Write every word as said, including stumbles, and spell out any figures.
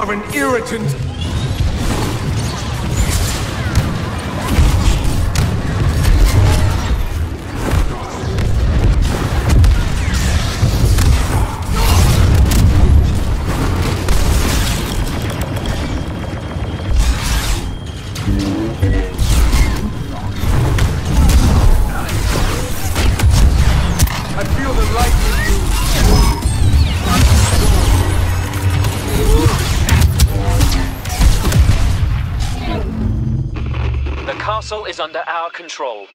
are an irritant. I feel the light in you. The castle is under our control.